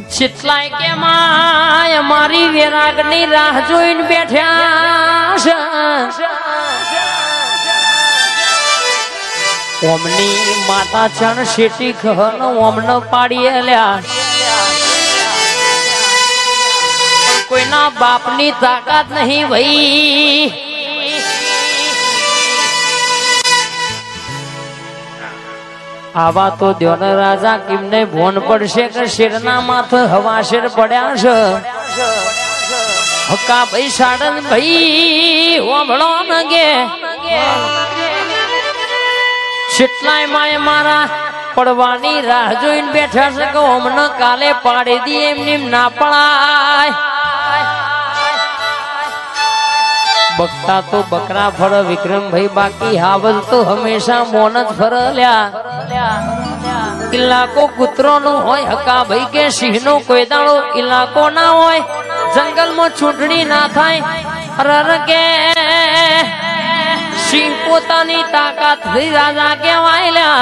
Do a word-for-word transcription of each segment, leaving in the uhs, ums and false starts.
चितलाय के माय मारी वेरागनी राह जोईन बैठ्या ओमनी माता चण शेटी कहन ओमन पाड़ीएल्या कोईना बापनी ताकत नहीं भई आवा तो द्योन राजा किमने भोन पड़शे के शेरना माथ हवा शेर पड्या छे हक्का भाई साडन भाई ओमळो नगे चितलाय माय मारा पड़वानी राह जोईन बैठा छे के ओमने काले पाड़ी दी एमनी ना पड़ाय बकता तो बकरा फर विक्रम भाई बाकी हावल तो हमेशा मोन ज फरल्या इलाको कुतरो नो होय हका भाई के सिंह नो कोई दाड़ो इलाको ना होय जंगल में चूंटणी ना थाय रर के सिंह पोतानी ताकत थी राजा केवायल्या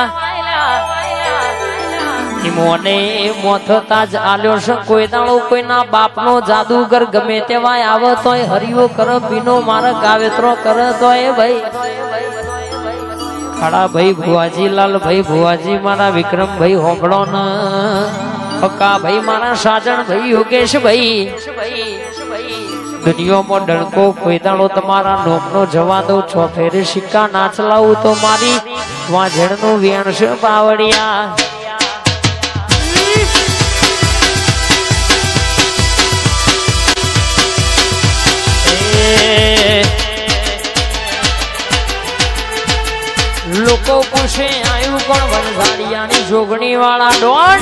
मोने मोथताज आल्यो छे कोई दाड़ो कोईना बापनो जादूगर गमे तेवाय आवे तोय हरियो कर बीनो मारे गावेत्रो करे तोय भाई खड़ा भाई भुवाजी लाल भाई भुवाजी मारा विक्रम भाई होंबड़ो न पक्का भाई मारा साजन भाई योगेश भाई दुनिया में डणको कोई दाड़ो तमारा नोमनो जवा दो छो फेरे सिक्का ना चलाऊ तो मारी वाझड़ नो वेण छे बावड़िया लोको पूछे आयु कोण वनझाड़िया नी जोगणी वाला डोन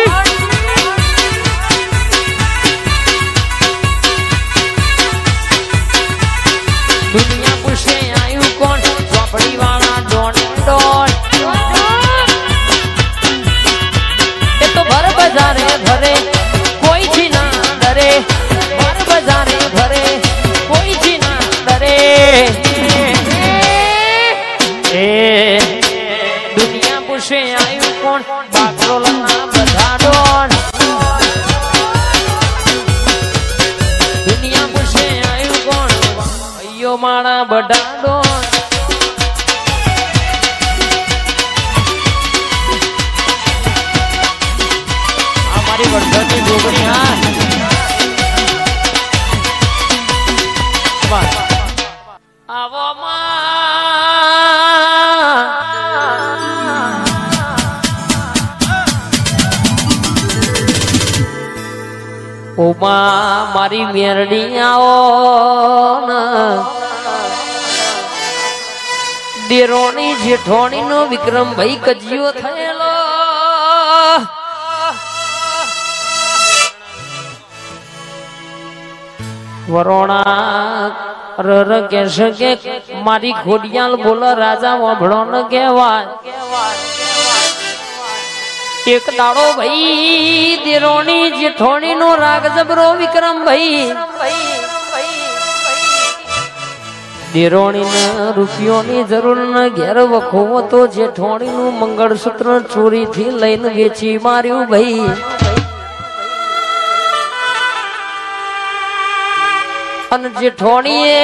दुनिया पूछे आयु कोण झोपड़ी वाला डोन डोन ये तो भर बाजारे भरे कोई जी ना डरे भर बाजारे भरे कोई जी ना डरे दुनिया पूछे आयु कोण बाकरो लना बधा डोन दुनिया पूछे आयु कोण अयो मारा बड़ा डोन हमारी वर्षा की जोगड़ी हाँ आवो मां ओमा मारी मेरडी आओ न देरोनी जेठोनी नो विक्रम भाई कजियो थयेलो वरोणा रर केश के मारी खोडियाल बोला राजा वभड़ो न केवाय एक दाड़ो भाई देरोनी जेठोनी नो राग जबरो विक्रम भाई देरोनी न रुपयों नी जरूर न घेर वखो तो जेठोनी नु मंगलसूत्र चोरी थी लईन वेची मार्यु भाई अन जेठोनीए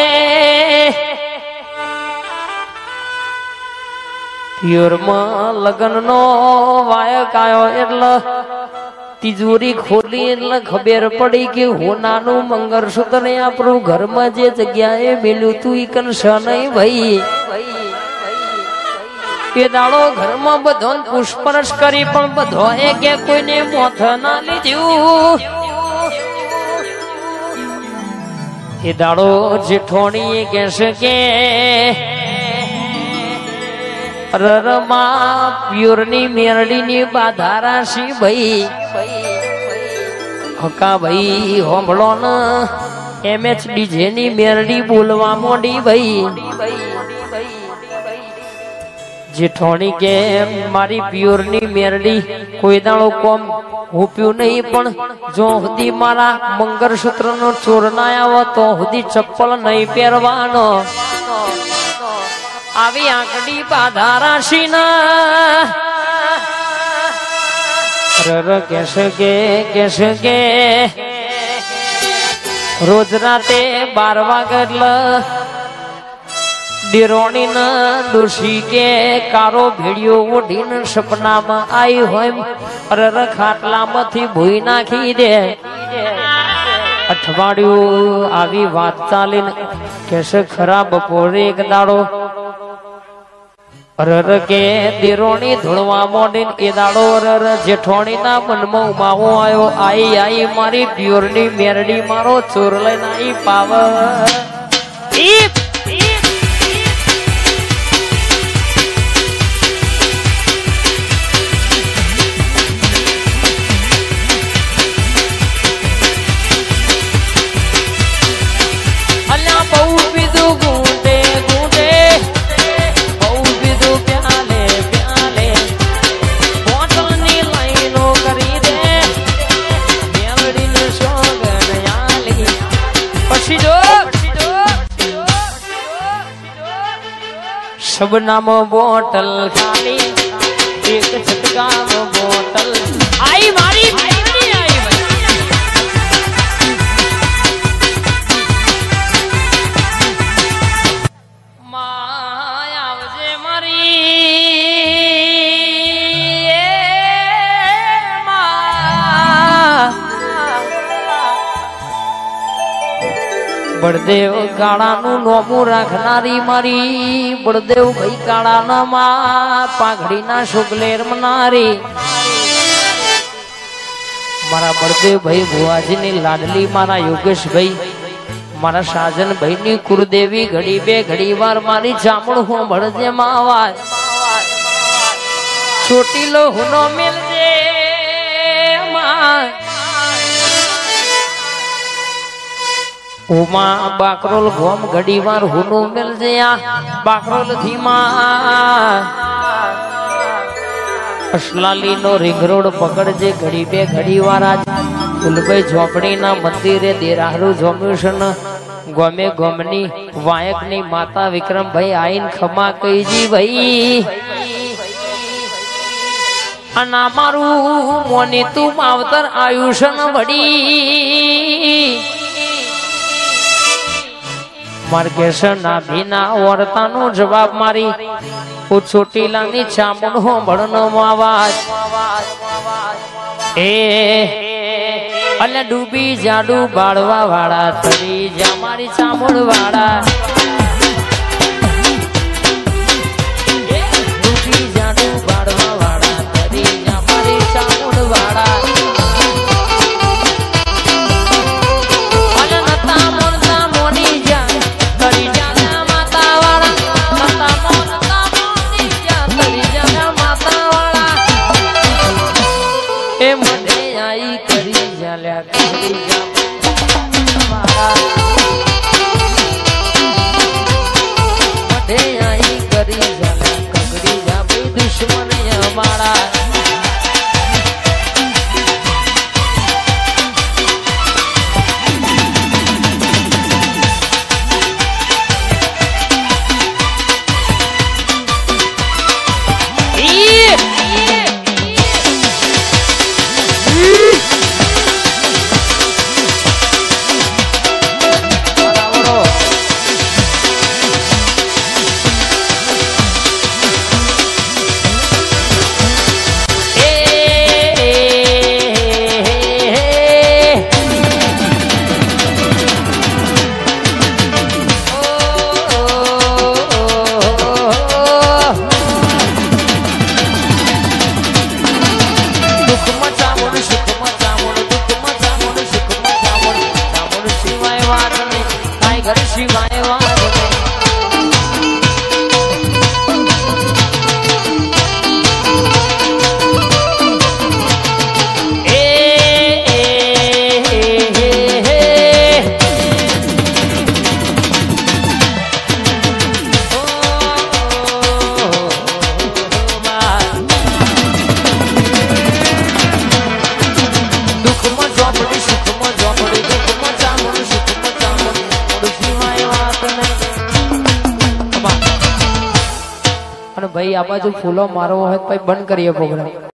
लगन नो वायक आयो एटले तिजोरी खोली एटले खबर पड़ी कि होनानु मंगलसूत्र ने आपरू घर में जे जग्याए मिल्यु तू इकन शनई भई ये दाड़ो घर में बधोन पुष्परस करी पण बधो एके कोईने मोथ ना लीध्यु ये दाड़ो जेठोनी कहेशे के रमा प्योरनी मेरडी नी बाधारा सी भई हका भई होंबळो न एमएच डीजे नी मेरडी बोलवा मोडी भई जेठोनी के मारी प्योरनी मेरडी कोई दाड़ो कोम होप्यू नहीं पण जो हुदी मारा मंगलसूत्र नो चोर ना आवे तो हुदी चप्पल नहीं पहरवानो आवी आंकड़ी बाधा राशि ना रर कैसे के कैसे के रोज राते बार वागल डिरोणी न दोषी के कारो भेड़ियो ओढ़ीन सपना में आई होम रर खाटला मथी भूई नाखी दे अठवाडियो आवी बात चाली कैसे खराब बपोरे एक दाड़ो रर के दिरोणी धुलवा मोडीन ए दाड़ो रर जेठोणी ना मन में मावो आयो आई आई मारी प्योरनी मेरडी मारो चोर लઈને आई पावर सब नाम बोतल खाली एक छटका बोतल आई मारी आई आई माया वजे मारी बड़देव काड़ा नु नोमू राखनारी मारी बड़देव भाई काड़ा ना मा पाघड़ी ना शुक्लेर मनारी मारा बड़देव भाई बुआजी ने लाडली मारा योगेश भाई मारा साजन भाई नी कुलदेवी घड़ी बे घड़ी बार मारी जामुड़ हो बड़जे मावा छोटी लो हुनो मिल जे मां उमा बाकरोल घोम घड़ी वार हुनो मिल जया बाकरोल थी मां असलाली नो रिंग रोड पकड़ जे घड़ी पे घड़ी वार आज फुलभाई झोपड़ी ना मंदिरे देराहरू झोम्युशन गोमे गोमनी वायक नी माता विक्रम भाई आईन खमा कही जी भाई अना मारू मोनी तू मावतर आयुषन बड़ी मार्गेश ना भीना औरता नो जवाब मारी वो छोटी लानी चामुंड हो बड़नो आवाज ए अले डूबी जाडू बाड़वा वाड़ा तरी जा मारी चामुंड वाड़ा डूबी जाडू बाड़वा वाड़ा तरी जा मारी चामुंड वाड़ा भाई आ बाजू फूलो मारो है भाई बंद करिए प्रोग्राम।